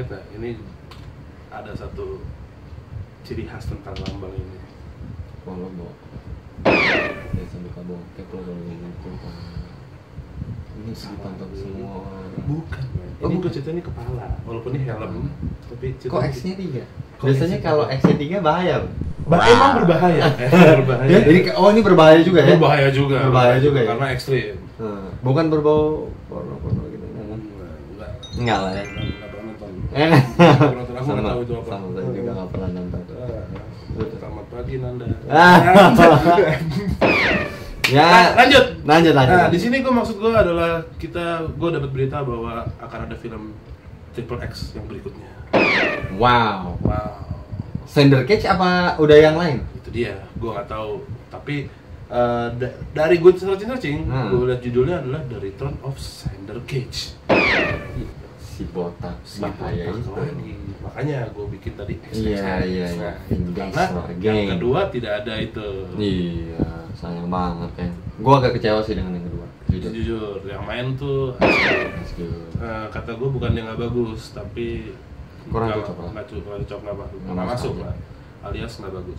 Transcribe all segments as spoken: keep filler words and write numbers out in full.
ingat nggak? Ini ada satu ciri khas tentang lambang ini. Kalau mau ya sambil kabel keplo kalau gitu kan. Ini dipantau semua orang. Bukan, oh bukan cerita ini kepala, walaupun ini helm, tapi cerita Kok X-nya tiga? Biasanya kalau X-nya tiga bahaya. Bah, emang berbahaya. Eh, berbahaya. Ya, jadi oh ini berbahaya juga ya? Berbahaya juga. Berbahaya juga ya? Karena ekstrim. Hmm. Bukan berbau porno-porno gitu kan? Enggak. Enggak lah ya. Enggak pernah nonton. Eh. Nggak pernah nonton. Aku Sama, nggak tahu itu apa. sama saya juga nggak pernah nonton. Ah, Selamat pagi Nanda. Ah. Ya. Nah, lanjut. Lanjut lanjut. Nah, di sini gue maksud gue adalah kita gue dapat berita bahwa akan ada film Triple X yang berikutnya. Wow. Wow. Sender Cage apa udah yang lain? Itu dia, gue nggak tahu. Tapi uh, da- dari gue searching searching, Hmm. gue lihat judulnya adalah The Return of Sender Cage. Si botak Si bahaya botak itu. lagi. Makanya gue bikin tadi X X X. Iya, iya, iya. Karena yang kedua tidak ada itu. Iya, sayang banget ya. Gua agak kecewa sih dengan yang kedua. Jujur. Jujur, yang main tuh Jujur. uh, kata gue bukan yang nggak bagus, tapi Kurang nggak- cocok lah. nggak cu- nggak cocok nggak bagus, Nggak nggak masuk masuk lah, alias nggak bagus.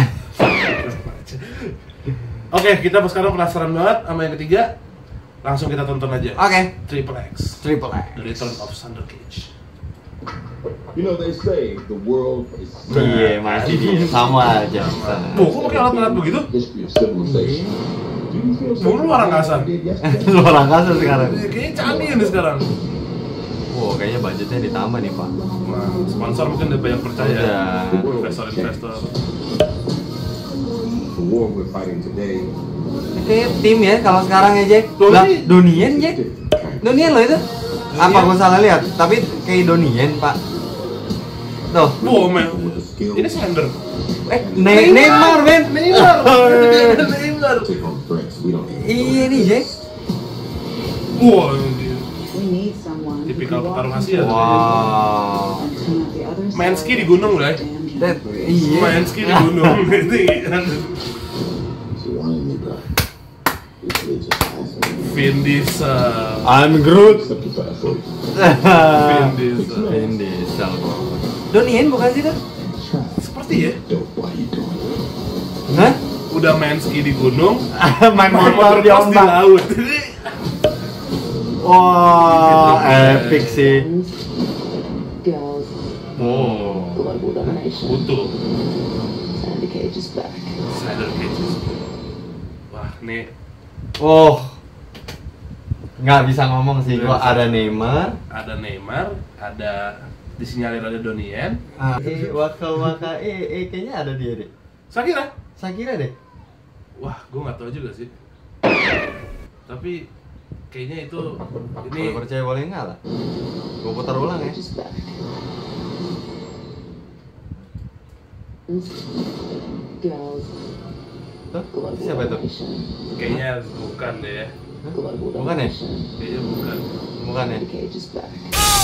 Oke, kita sekarang penasaran banget sama yang ketiga, langsung kita tonton aja. Oke. Triple X, Triple X. The Return of Sender Cage. You know, they say the world is Iya, masih dia sama aja. Bu, kok pakai alat-alat begitu? history of civilization. Do you feel Bu, lu luar angkasa. did yesterday? Lu orang kasar sekarang. Kayaknya canggih ini sekarang. Wow, kayaknya budgetnya ditambah nih, Pak. Wah, sponsor mungkin udah banyak percaya. Udah. Investor-investor. The war we're fighting today. Kayak tim ya kalau sekarang ya, Jack. Doni. Lah, Donien, Jack. Donien loh itu. Apa gua salah lihat? Tapi kayak Donien, Pak. Tuh. Wow, men. With the skill Ini Sender. Eh, Ne- Neymar, men. Neymar. Neymar. to take on threats we don't even Iya nih, Jack. Wah, ini We need someone who tipikal can walk petarung into Asia. the Wow. and turn out the other side Main ski di gunung, Bray. of the damn Dan giant iya. Main ski di gunung. Ini So why me back? It's just asking. Vin Diesel. I'm Groot. Accept the fast food. Vin Diesel. Vin Diesel. Donien bukan sih tuh? Seperti ya, Dope, why you doing it? Hah? udah main ski di gunung, Main main motor di motocross di ombak. laut. Wah, epic sih. girls, Oh, global domination. butuh. Sandy Cage is back. Snyder Cage. Wah, nih Oh, nggak bisa ngomong sih. Nggak Gua bisa. ada Neymar. ada Neymar, ada disinyalir ada Donien, Ah, eh, waka waka eh, eh kayaknya ada dia deh. Shakira. Shakira deh. Wah, gue nggak tahu juga sih. Tapi kayaknya itu ini Kalau percaya boleh nggak lah. Gua putar ulang ya. Cage is back. Girls, Tuh, global siapa itu? domination. kayaknya bukan deh ya. Global Bukan ya? domination. Kayaknya bukan. Bukan ya? Sandy Cage is back.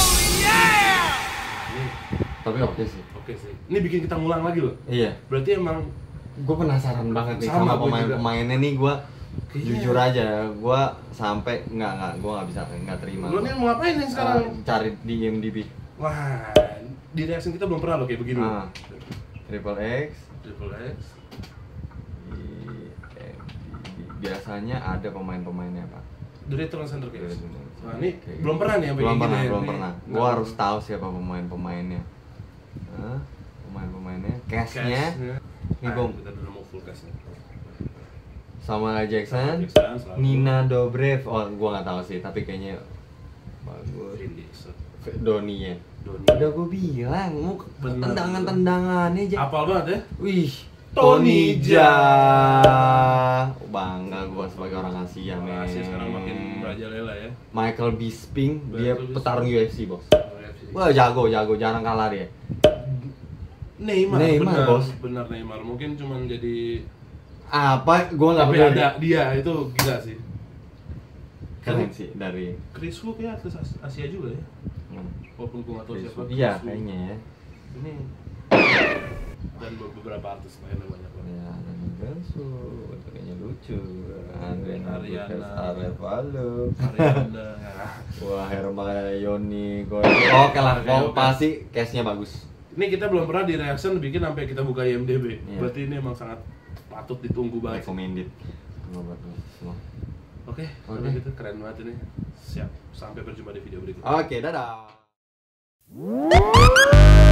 Ini Tapi oke sih. oke sih. Ini bikin kita ngulang lagi loh. Iya. Berarti emang Gue penasaran banget nih Sama sama, gua pemain-pemainnya nih. Gue Kayaknya- jujur aja, gue sampai nggak nggak gue nggak bisa nggak terima. lo nih mau ngapain nih sekarang? Ah, cari di I M D B. Wah, di reaction kita belum pernah loh kayak begini. Ah. Triple X. Triple X. I M D B. Biasanya ada pemain-pemainnya, Pak. The Return of Sender Cage. The Return of Wah, ini Oke. belum pernah nih sampai belum kayak pernah gini. belum Ini pernah nggak gue harus tahu. tahu siapa pemain-pemainnya. Hah? Pemain-pemainnya, cast-nya Cashnya. Ini Nah, gua- kita dulu mau full cast nih. sama Jackson, Jackson selalu. Nina Dobrev. Oh, gue nggak tahu sih, tapi kayaknya bagus. Vin Diesel. Donnie ya. Donnie. Udah gue bilang, mau Bener. tendangan-tendangannya aja. Apal banget ya? Wih, Tony Jaa. Bangga gue sebagai orang Asia, men. Asia sekarang makin merajalela ya. Michael Bisping, dia Michael Bisping. petarung U F C, bos. Wah, jago, jago, jarang kalah dia. Neymar, Neymar, benar, bos. benar Neymar. Mungkin cuman jadi Apa? Gue nggak tapi peduli. ada dia itu gila sih. Keren sih dari. Chris Wu kayak atlet As- Asia juga ya. Hmm. Walaupun gue nggak tahu siapa. Iya, Chris Wu. kayaknya ya. Ini Dan beberapa artis lainnya banyak banget. Ya, Nani Gansu, itu kayaknya lucu. Andre Ariana. Arevalo. Ariana ya. Wah, Hermione Gordon. Oke lah, Oke, mau oke. pasti case-nya bagus. Ini kita belum pernah di reaction bikin sampai kita buka I M D B. Iya. Berarti ini emang sangat patut ditunggu banget. Recommended. Nomor semua. Oke, kalau Oke. gitu keren banget ini. Siap. Sampai berjumpa di video berikutnya. Oke, dadah.